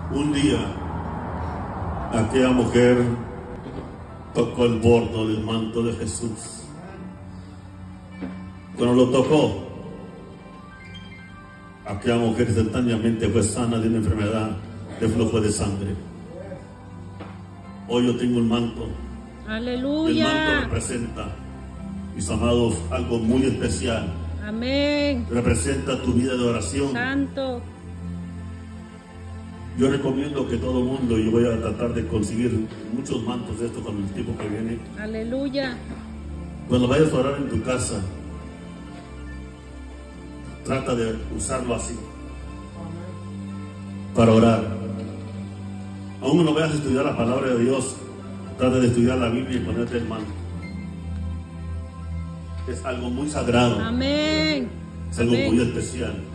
Un día, aquella mujer tocó el borde del manto de Jesús. Cuando lo tocó, aquella mujer instantáneamente fue sana de una enfermedad de flujo de sangre. Hoy yo tengo un manto. Aleluya. El manto representa, mis amados, algo muy especial. Amén. Representa tu vida de oración. Santo. Yo recomiendo que todo el mundo, yo voy a tratar de conseguir muchos mantos de esto con el tiempo que viene. Aleluya. Cuando vayas a orar en tu casa, trata de usarlo así para orar. Aún no vayas a estudiar la palabra de Dios, trata de estudiar la Biblia y ponerte el manto. Es algo muy sagrado. Amén. Es algo Amén. muy especial.